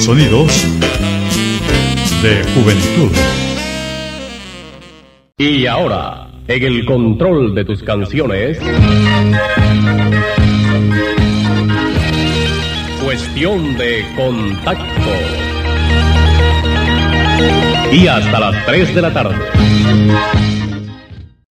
sonidos de juventud. Y ahora, en el control de tus canciones, Cuestión de Contacto. Y hasta las 3 de la tarde.